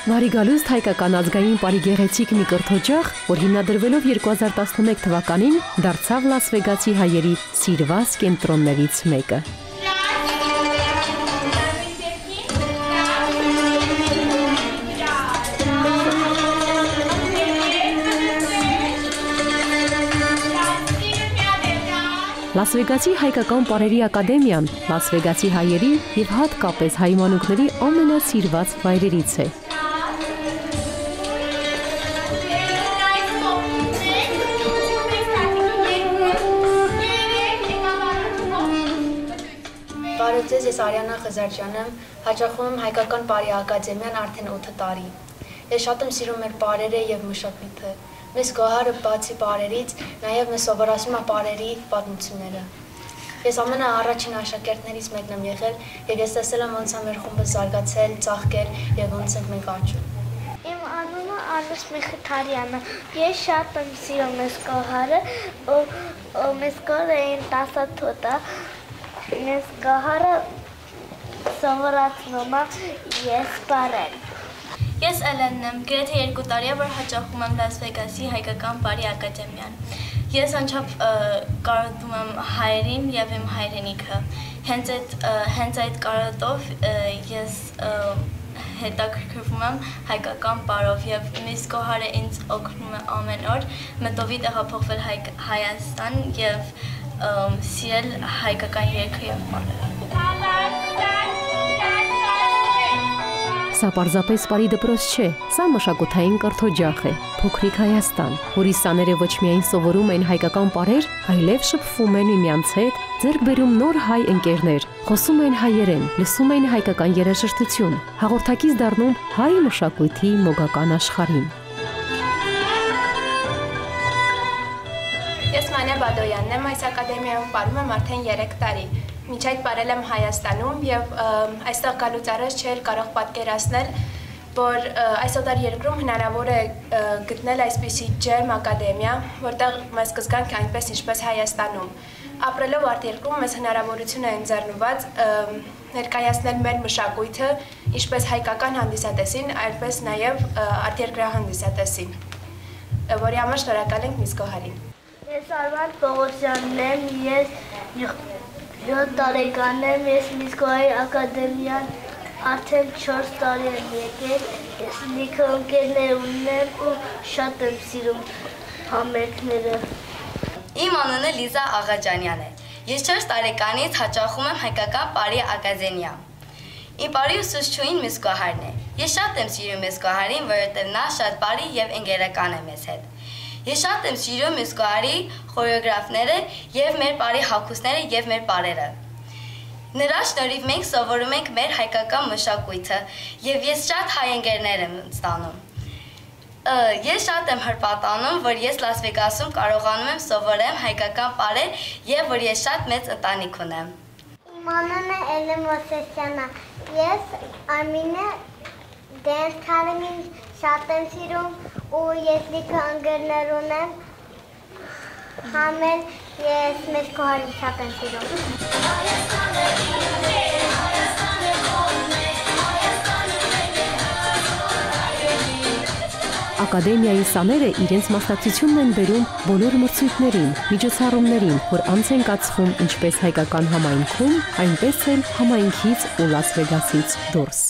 Մարիգալուստ հայկական ազգային պարի գեղեցիկ մի կրթօջախ, որ հիմնադրվելով 2011 թվականին դարձավ Լաս Վեգասի հայերի սիրված կենտրոններից մեկը։ Լաս Վեգասի հայկական պարերի ակադեմիան Լաս Վեգասի հայերի և հատկապես հայ մանուկների ամենասիրված վայրերից է։ Բարև ձեզ, ես Արիանա Խզարջան եմ, հաճախում եմ հայկական պարի ակադեմիան արդեն 8 տարի։ Ես շատ եմ սիրում մեր պարերը և մշակույթը։ Մեզ Գոհարը բացի պարերից, նաև մեզ սովորացնում է պարերի պատմությունները։ Ես ամենաառաջին աշակերտներից մեկն եմ եղել և ես տեսել եմ ոնց է մեր խումբը զարգացել, ծաղկել և ոնց ենք մենք աճում։ Իմ անունը Անուշ Միխիթարյանը։ Ես շատ եմ սիրում մեզ Գոհարը, մեզ Գոհարը 10 թոտ է, մեզ Գոհարը սովորացնում է ես պարել։ Ես Էլենն եմ, գրեթե 2 տարի է, որ հաճախում եմ Լաս Վեգասի հայկական պարի ակադեմիան։ Ես անչափ կարոտում եմ հայերին և իմ հայրենիքը։ Հենց այդ կարոտով ես հետաքրքրվում եմ հայկական պարով և Միս Գոհարը ինձ օգնում է ամեն օր մտովի տեղափոխվել Հայաստան և սիրել հայկական երգը և պարերը։ Սա պարզապես պարի դպրոց չէ, սա մշակութային կրթօջախ է, փոքրիկ Հայաստան, որի սաները ոչ միայն սովորում են հայկական պարեր, այլև շփվում են միմյանց հետ, ձեռք բերում նոր հայ ընկերներ, խոսում են հայերեն, լսում են հայկական երաժշտություն, հաղորդակից դառնում հայ մշակույթի մոգական աշխարհին։ Ես Մանյա Բադոյանն եմ, այս ակադեմիայում պարում եմ արդեն 3 տարի։ Մինչ այդ պարել եմ Հայաստանում և այստեղ գալուց առաջ չէր կարող պատկերացնել, որ այս օտար երկրում հնարավոր է գտնել այսպիսի ջերմ ակադեմիա, որտեղ մեզ կզգանք այնպես ինչպես Հայաստանում։ Ապրելով արտերկրում մեզ հնարավորություն է ընձեռնված ներկայացնել մեր մշակույթը ինչպես հայկական հանդիսատեսին, այնպես նաև արտերկրահանդիսատեսին, որի համար շնորհակալ ենք Միս Գոհարին։ Ես Արման Պողոսյանն եմ, ես 7 տարեկան եմ, ես Միս Գոհարի ակադեմիան արդեն 4 տարի եմ եկել, ես լիքը ընկերներ ունեմ ու շատ եմ սիրում համերգները։ Իմ անունը Լիզա Աղաջանյան է, ես 4 տարեկանից հաճախում եմ հայկական պարի ակադեմիա։ Իմ պարի ուսուցչուհին Միս Գոհարն է, ես շատ եմ սիրում Միս Գոհարին, որովհետև նա շատ պարի և ընկերական է մեզ հետ։ Ես շատ եմ սիրում Միս Գոհարի խորեոգրաֆները և մեր պարի հագուստները և մեր պարերը։ Նրա շնորհիվ մենք սովորում ենք մեր հայկական մշակույթը և ես շատ հայ ընկերներ եմ ստանում։ Ես շատ եմ հրպատանում, որ ես Լաս Վեգասում կարողանում եմ սովորեմ հայկական պարեր և որ ես շատ մեծ ընտանիք ունեմ։ Իմ անունը Էլեն Մոսեսյանն է, ես Արմինը դերթարին շատ եմ սիրում ու ես լիքը ընկերներ ունեմ, համեն ես Միս Գոհարին շատ եմ սիրում։ Ակադեմիայի սաները իրենց մասնակցությունն են բերում բոլոր մրցույթներին, միջոցառումներին, որ անց են կացվում ինչպես հայկական համայնքում, այնպես էլ համայնքից ու Լաս Վեգասից դուրս։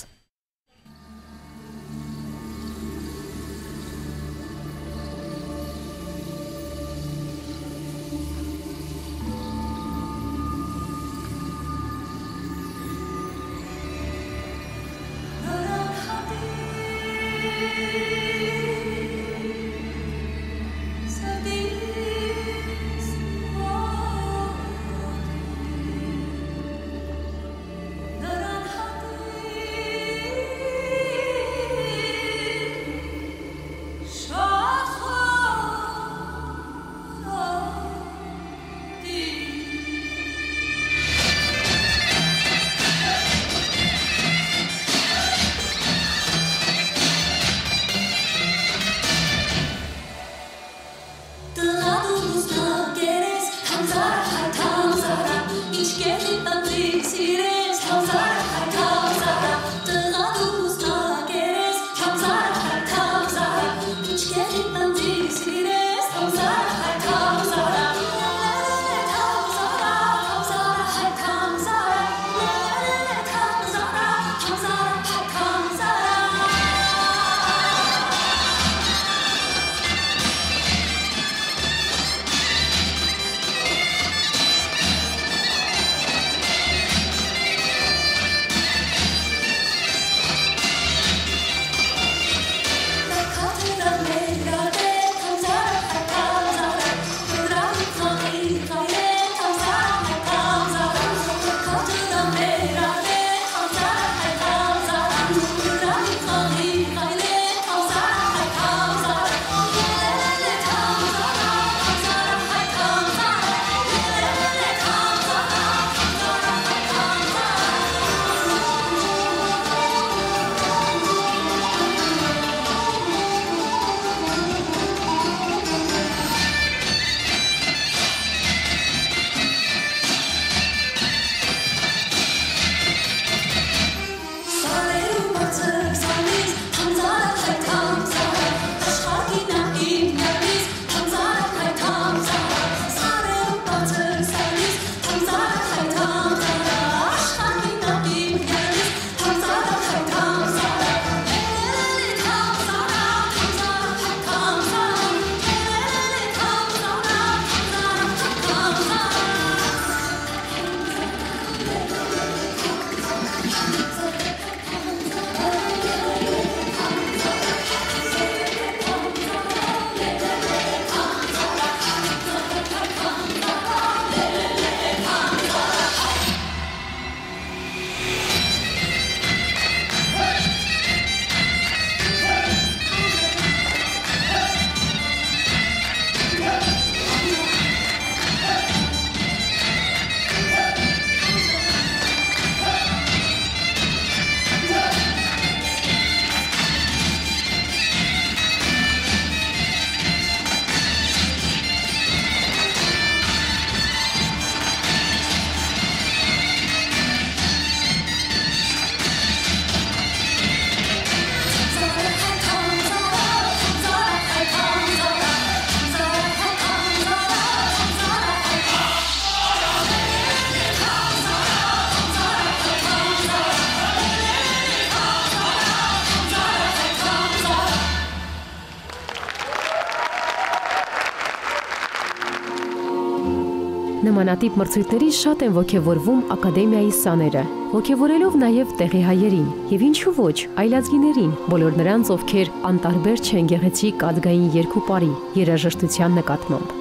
Նմանատիպ մրցույթների շատ են ոգևորվում ակադեմիայի սաները, ոգևորելով նաև տեղի հայերին եւ ինչու ոչ այլազգիներին, բոլոր նրանց, ովքեր անտարբեր չեն գեղեցիկ ազգային երգու պարի երաժշտության նկատմամբ։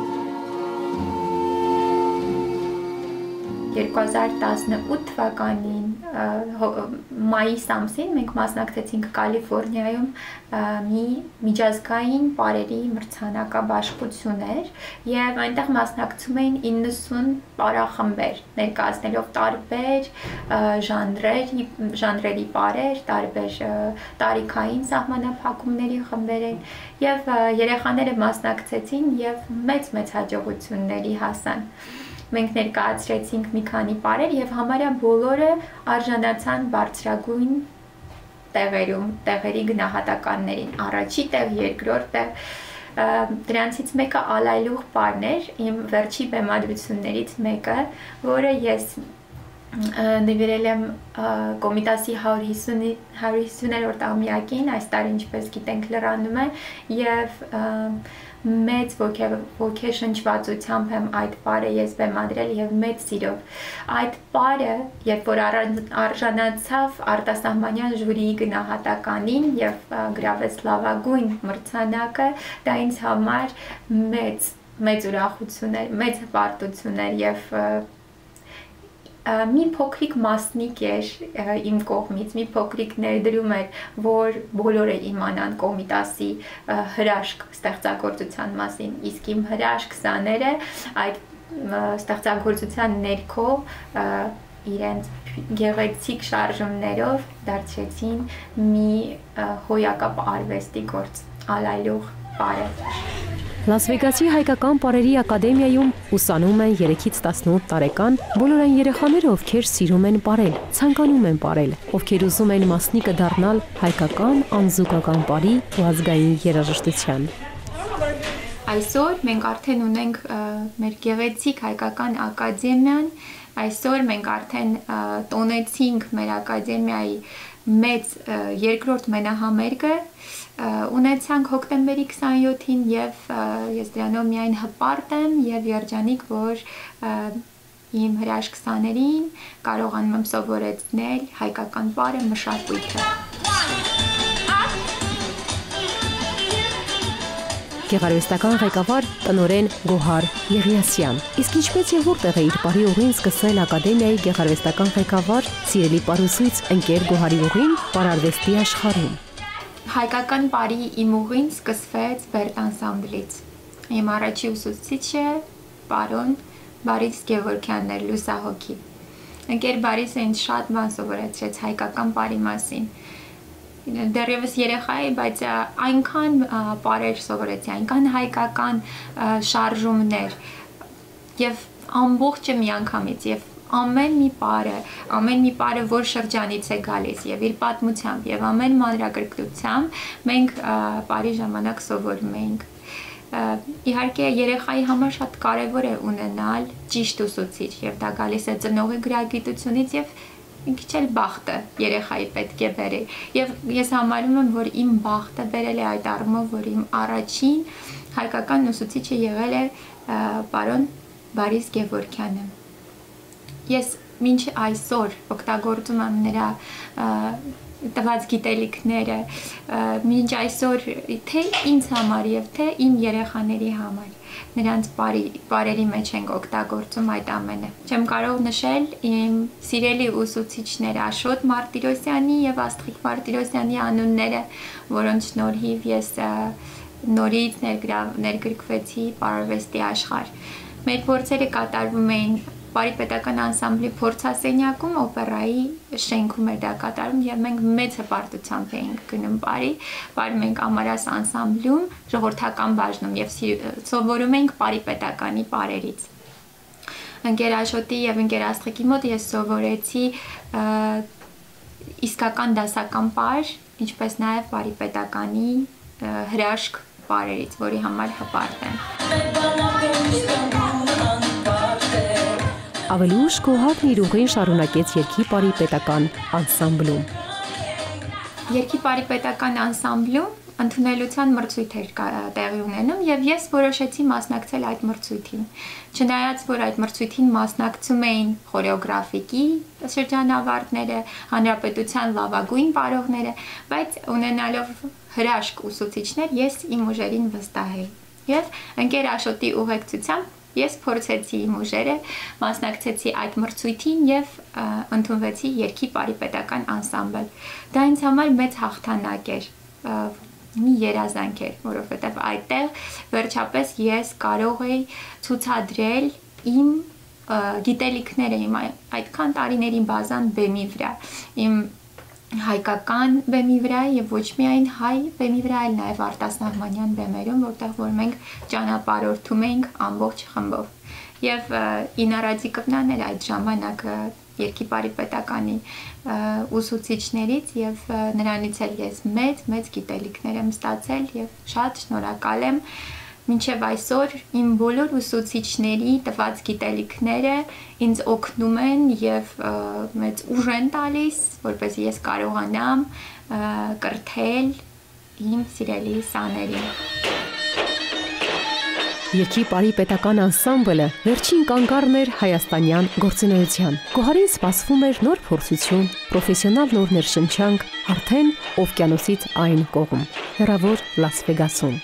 2018 թվականին մայիս ամսին մենք մասնակցեցինք Կալիֆոռնիայում մի միջազգային պարերի մրցանակաբաշխություններ եւ այնտեղ մասնակցում էին 90 պարախմբեր, ներկայացնելով տարբեր ժանրերի պարեր, տարբեր տարիքային սահմանափակումների խմբեր են եւ երեխաները մասնակցեցին եւ մեծ հաջողությունների հասան։ Մենք ներկայացրեցինք մի քանի պարեր եւ համարյա բոլորը արժանացան բարձրագույն տեղերի գնահատականներին, առաջի տեղ, երկրորդ տեղ, դրանցից մեկը Ալայլուղ պարն էր, իմ վերջի բեմադրություններից մեկը, որը ես նվիրել եմ Կոմիտասի 150-րդ ամյակին, այս տարի ինչպես գիտենք լրանում է եւ մեծ ոգեշնչվածությամբ եմ այդ պարը ես բեմադրել եւ մեծ սիրով։ Այդ պարը, երբ որ արժանացավ արտասահմանյան ժյուրիի գնահատականին եւ գրավեց լավագույն մրցանակը, դա ինձ համար մեծ ուրախություն էր, մեծ հպարտություն էր եւ մի փոքրիկ մասնիկ էր իմ կողմից, մի փոքրիկ ներդրում էր, որ բոլորը իմանան Կոմիտասի հրաշք ստեղծագործության մասին, իսկ իմ հրաշք սաները այդ ստեղծագործության ներքո իրենց գեղեցիկ շարժումներով դարձրեցին մի հոյակապ արվեստի գործ, Ալայլուղ պարը։ Լաս Վեգասի հայկական պարերի ակադեմիայում ուսանում են 3-ից 18 տարեկան բոլոր այն երեխաները, ովքեր սիրում են պարել, ցանկանում են պարել, ովքեր ուզում են մասնիկը դառնալ հայկական անզուգական պարի ու ազգային երաժշտության։ Այսօր մենք արդեն ունենք մեր գեղեցիկ հայկական ակադեմիան, այսօր մենք արդեն տոնեցինք մեր ակադեմիայի մեծ երկրորդ մենահամերգը, ունեցանք հոկտեմբերի 27-ին եւ ես դրանով միայն հպարտ եմ եւ երջանիկ, որ իմ հրաշքսաներին կարողանում եմ սովորեցնել հայկական պարը, մշակույթը։ Գեղարվեստական ղեկավար տնօրեն Գոհար Եղիասյան։ Իսկ ինչպես եւ որտեղ է իր պարի ուղին սկսել ակադեմիայի գեղարվեստական ղեկավար, սիրելի պարուսույց ընկեր Գոհարի ուղին պարարվեստի աշխարհում։ Հայկական պարի իմ ուղին սկսվեց Բերտ անսամբլից։ Իմ առաջի ուսուցիչը պարոն Բարիս Գևորգյանն էր, լուսահոգի։ Ընկեր Բարիսը ինձ շատ բան սովորեցրեց հայկական պարի մասին։ Դեռևս երեխա էի, բայց այնքան պարեր սովորեցի, այնքան հայկական շարժումներ եւ ամբողջը միանգամից եւ ամեն մի պարը, որ շրջանից է գալիս եւ իր պատմությամբ եւ ամեն մանրակրկտությամբ մենք պարի ժամանակ սովորում էինք։ Իհարկե երեխայի համար շատ կարեւոր է ունենալ ճիշտ ուսուցիչ եւ դա գալիս է ծնողի գրագիտությունից եւ մի քիչ էլ բախտը երեխայի պետք է բերի եւ ես համարում եմ, որ իմ բախտը բերել է այդ առումով, որ իմ առաջին հայկական ուսուցիչը եղել է պարոն Բարիս Գևորգյանը։ Ես մինչ այսօր օգտագործում եմ նրա տված գիտելիքները, մինչ այսօր թե ինձ համար եւ թե իմ երեխաների համար նրանց պարերի մեջ ենք օգտագործում այդ ամենը։ Չեմ կարող նշել իմ սիրելի ուսուցիչներ Աշոտ Մարտիրոսյանի եւ Աստղիկ Մարտիրոսյանի անունները, որոնց շնորհիվ ես նորից ներգրկվեցի պարարվեստի աշխարհ։ Մեր փորձերը կատարվում էին Պարի պետական անսամբլի փորձասենյակում, օպերայի շենքում էր դա կատարում եւ մենք մեծ հպարտությամբ էինք գնում պարում ենք Ամարաս անսամբլում, ժողովրդական բաժնում եւ սովորում էինք Պարի պետականի պարերից։ Ընկեր Աշոտի եւ ընկեր Աստղիկի մոտ ես սովորեցի իսկական դասական պար, ինչպես նաեւ Պարի պետականի հրաշք պարերից, որի համար հպարտ եմ։ Ավելի ուշ Գոհարն իր ուղին շարունակեց երգի պարի պետական անսամբլում։ Երգի պարի պետական անսամբլում ընդունելության մրցույթ էր տեղի ունենում եւ ես որոշեցի մասնակցել այդ մրցույթին։ Չնայած որ այդ մրցույթին մասնակցում էին խորեոգրաֆիկի շրջանավարտները, հանրապետության լավագույն պարողները, բայց ունենալով հրաշք ուսուցիչներ ես իմ ուժերին վստահ էի։ Եվ ընկեր Աշոտի ուղեկցությամբ ես փորձեցի իմ ուժերը, մասնակցեցի այդ մրցույթին եւ ընդունվեցի երգի բարի պետական անսամբլ։ Դա ինձ համար մեծ հաղթանակ էր, մի երազանք էր, որովհետեւ այդտեղ վերջապես ես կարող էի ցուցադրել իմ գիտելիքները, իմ այդքան տարիների բազան բեմի վրա, իմ հայկական բեմի վրա եւ ոչ միայն հայ բեմի վրա, այլ նաեւ արտասահմանյան բեմերում, որտեղ որ մենք ճանապարհորդում էինք ամբողջ խմբով։ Եվ Ինա Ռադիկովնան էր այդ ժամանակ Երգի բարի պետականի ուսուցիչներից եւ նրանից էլ ես մեծ գիտելիքներ եմ ստացել եւ շատ շնորհակալ եմ։ Մինչև այսօր իմ բոլոր ուսուցիչների տված գիտելիքները ինձ օգնում են եւ մեծ ուժ են տալիս, որպեսզի ես կարողանամ կրթել իմ սիրելի սաներին։ Երգի բարի պետական անսամբլը վերջին կանգառն էր հայաստանյան գործունեության։ Գոհարին սպասվում էր նոր փորձություն, պրոֆեսիոնալ նոր ներշնչանք, արդեն օվկիանոսից այն կողմ, հեռավոր Լաս Վեգասում։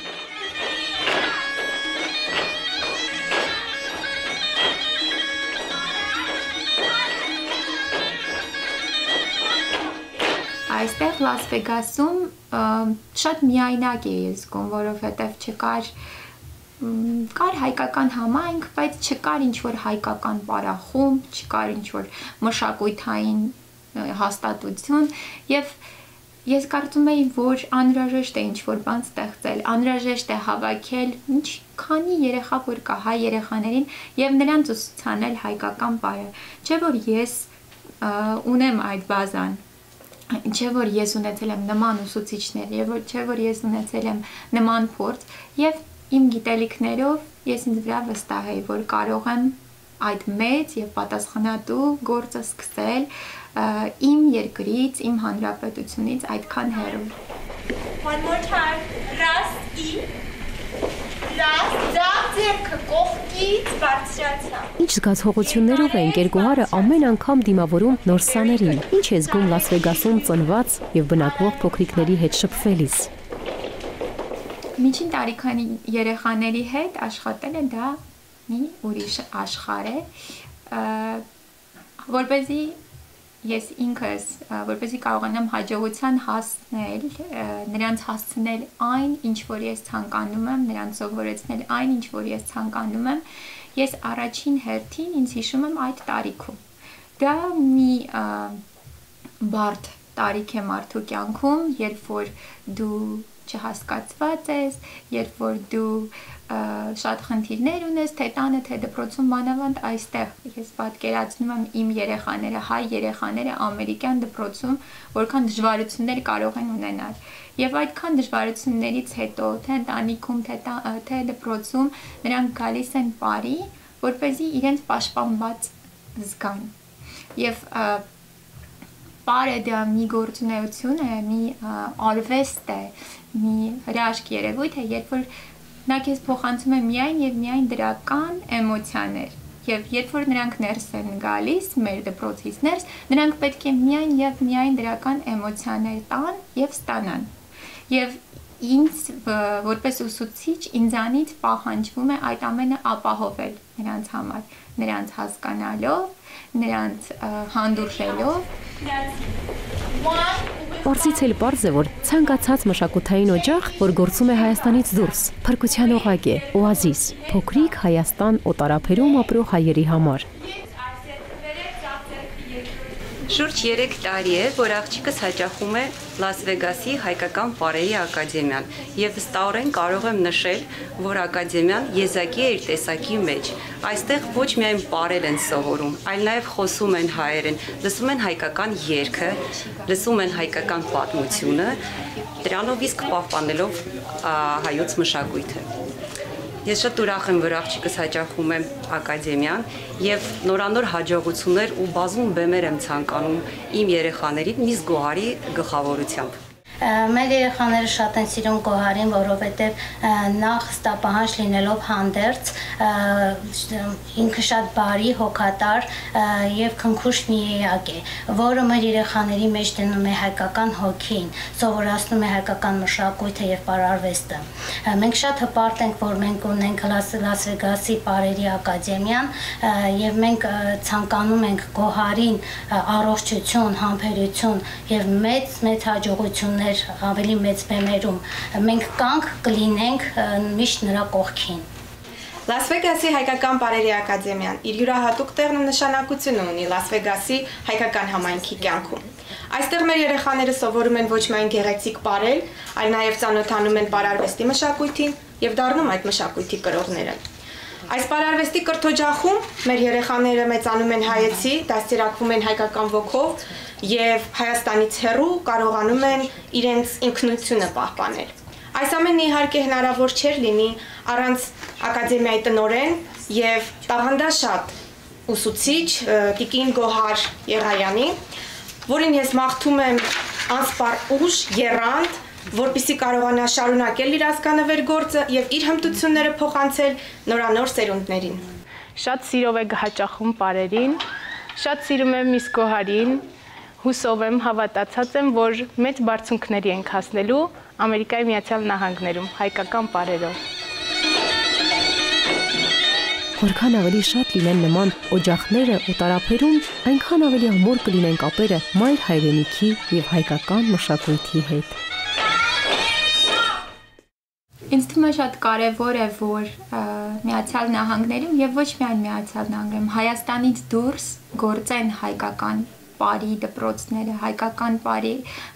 Այստեղ Լաս Վեգասում շատ միայնակ էի զգում, որովհետև կար հայկական համայնք, բայց չկար ինչ-որ հայկական պարախումբ, չկար ինչ-որ մշակույթային հաստատություն եւ ես կարծում էի, որ անհրաժեշտ է ինչ-որ բան ստեղծել, անհրաժեշտ է հավաքել քանի երեխա որ կա հայ երեխաներին եւ նրանց ուսուցանել հայկական պարը։ Չէ որ ես ունեմ այդ բազան, չէ որ ես ունեցել եմ նման ուսուցիչներ եւ չէ որ ես ունեցել եմ նման փորձ եւ իմ գիտելիքներով ես ինձ վրա վստահ եի, որ կարող եմ այդ մեծ եւ պատասխանատու գործը սկսել իմ երկրից, իմ հանրապետությունից այդքան հեռու։ One more time. Раз и Раз, ձեռքը կողքից բարձրացա։ Ինչ զգացողություններով է ընկեր Գոհարը ամեն անգամ դիմավորում նոր սաներին։ Ինչ է զգում Լաս Վեգասում ծնված եւ բնակվող փոքրիկների հետ շփվելիս։ Միջին տարիքանի երեխաների հետ աշխատելը դա մի ուրիշ աշխարհ է, որպեսզի ես ինքս, որպեսզի կարողանամ հաջողության հասնել, նրանց հասցնել այն, ինչ որ ես ցանկանում եմ, նրանց սովորեցնել այն, ինչ որ ես ցանկանում եմ, ես առաջին հերթին ինձ հիշում եմ այդ տարիքում։ Դա մի բարդ տարիք է մարդու կյանքում, երբ որ դու չհասկացված ես, երբ որ դու շատ խնդիրներ ունես, թե տանը, թե դպրոցում, մանավանդ այստեղ ես պատկերացնում եմ իմ երեխաները, հայ երեխաները ամերիկյան դպրոցում, որքան դժվարություններ կարող են ունենալ։ Եվ այդքան դժվարություններից հետո, թե ընտանիքում, թե դպրոցում, նրանք գալիս են բարի, որպեսզի իրենց պաշտպանված զգան։ Եվ Պարը դա մի գործունեություն է, մի արվեստ է, մի հրաշք երևույթ է, երբ որ նա քեզ փոխանցում է միայն եւ միայն դրական էմոցիաներ։ Եվ երբ որ նրանք ներս են գալիս, մեր դպրոցից ներս, նրանք պետք է միայն եւ միայն դրական էմոցիաներ տան եւ ստանան։ Եվ ինձ որպես ուսուցիչ ինձանից պահանջվում է այդ ամենը ապահովել նրանց համար, նրանց հասկանալով, նրանց հանդուրժելով։ Պարզից էլ պարզ է, որ ցանկացած մշակութային օջախ, որ գործում է Հայաստանից դուրս, փրկության օղակ է, օազիս, փոքրիկ Հայաստան օտարափերում ապրող հայերի համար։ Շուրջ 3 տարի է, որ աղջիկս հաճախում է Լաս Վեգասի հայկական պարերի ակադեմիան եւ վստահորեն կարող եմ նշել, որ ակադեմիան եզակի է իր տեսակի մեջ։ Այստեղ ոչ միայն պարել են սովորում, այլ նաեւ խոսում են հայերեն, լսում են հայկական երգը, լսում են հայկական պատմությունը, դրանով իսկ պահպանելով հայոց մշակույթը։ Ես շատ ուրախ եմ, որ աղջիկս հաճախում է ակադեմիան եւ նորանոր հաջողություններ ու բազում բեմեր եմ ցանկանում իմ երեխաներին Միս Գոհարի գլխավորությամբ։ Մեր երեխաները շատ են սիրում Գոհարին, որովհետև նախ ստապահանջ լինելով հանդերձ, ինքը շատ բարի, հոգատար եւ քնքուշ մի էակ է, որը մեր երեխաների մեջ դնում է հայկական հոգին, սովորացնում է հայկական մշակույթը եւ պարարվեստը։ Մենք շատ հպարտ ենք, որ մենք ունենք Լաս Վեգասի Պարերի ակադեմիան եւ մենք ցանկանում ենք Գոհարին առողջություն, համբերություն եւ մեծ հաջողություններ ավելի մեծ բեմերում մենք կանք կլինենք միշտ նրա կողքին։ Լաս Վեգասի հայկական պարերի ակադեմիան իր յուրահատուկ տեղն ու նշանակությունը ունի Լաս Վեգասի հայկական համայնքի կյանքում։ Այստեղ մեր երեխաները սովորում են ոչ միայն գեղեցիկ պարել, այլ նաև ծանոթանում են պարարվեստի մշակույթին եւ դառնում այդ մշակույթի կրողները։ Այս պարարվեստի կրթօջախում մեր երեխաները մեծանում են հայեցի, դաստիարակվում են հայկական ոգով եւ Հայաստանից հեռու կարողանում են իրենց ինքնությունը պահպանել։ Այս ամենը իհարկե հնարավոր չէր լինի առանց ակադեմիայի տնօրեն եւ տաղանդաշատ ուսուցիչ Տիկին Գոհար Եղայանի, որին ես մաղթում եմ անսպառ ուժ, եռանդ, որպեսզի կարողանա շարունակել իր ազգանվեր գործը եւ իր հմտությունները փոխանցել նորանոր սերունդներին։ Շատ սիրով է հաճախում պարերին, շատ սիրում եմ Միս Գոհարին, հուսով եմ, հավատացած եմ, որ մեծ բարձունքների ենք հասնելու Ամերիկայի Միացյալ Նահանգներում հայկական պարերով։ Որքան ավելի շատ լինեն նման օջախները ու տարափերում, այնքան ավելի ամուր կլինեն կապերը մայր հայրենիքի եւ հայկական մշակույթի հետ։ Ինձ թվում է շատ կարևոր է, որ Միացյալ Նահանգներում եւ ոչ միայն Միացյալ Նահանգներում, Հայաստանից դուրս գործեն հայկական պարի դպրոցները, հայկական պարի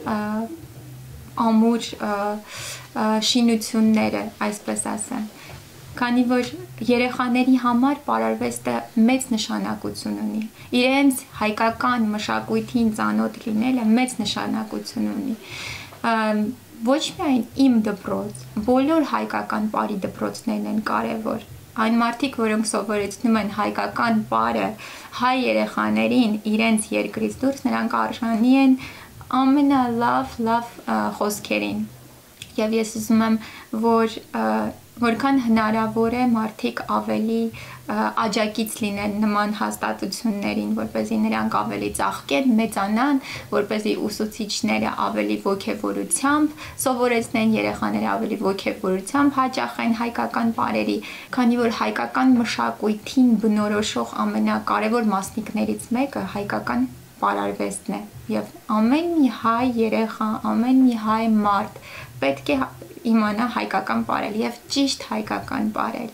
ամուր շինությունները, այսպես ասեմ։ Քանի որ երեխաների համար պարարվեստը մեծ նշանակություն ունի։ Իրենց հայկական մշակույթին ծանոթ լինելը մեծ նշանակություն ունի։ Ոչ միայն իմ դպրոց, բոլոր հայկական պարի դպրոցներն են կարևոր։ Այն մարդիկ, որոնք սովորեցնում են հայկական պարը հայ երեխաներին իրենց երկրից դուրս, նրանք արժանի են ամենալավ խոսքերին։ Եվ ես ուզում եմ, որ որքան հնարավոր է մարդիկ ավելի աջակից լինեն նման հաստատություններին, որպեսզի նրանք ավելի ծաղկեն, մեծանան, որպեսզի ուսուցիչները ավելի ոգևորությամբ սովորեցնեն, երեխաները ավելի ոգևորությամբ հաճախեն հայկական պարերի, քանի որ հայկական մշակույթին բնորոշող ամենակարևոր մասնիկներից մեկը հայկական պարարվեստն է եւ ամեն մի հայ երեխա, ամեն մի հայ մարդ պետք է իմանա հայկական պարել եւ ճիշտ հայկական պարել։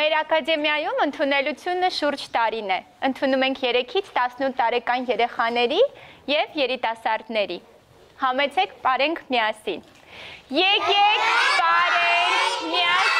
Մեր ակադեմիայում ընդունելությունը շուրջ տարին է։ Ընդունում ենք 3-ից 18 տարեկան երեխաների եւ երիտասարդների։ Համեցեք, ապրենք միասին։ Եկեք, ապրենք միասին։